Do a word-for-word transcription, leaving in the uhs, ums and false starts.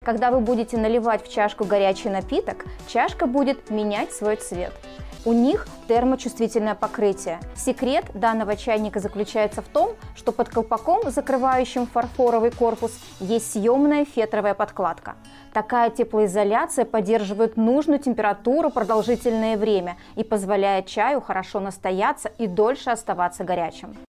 Когда вы будете наливать в чашку горячий напиток, чашка будет менять свой цвет. У них термочувствительное покрытие. Секрет данного чайника заключается в том, что под колпаком, закрывающим фарфоровый корпус, есть съемная фетровая подкладка. Такая теплоизоляция поддерживает нужную температуру продолжительное время и позволяет чаю хорошо настояться и дольше оставаться горячим.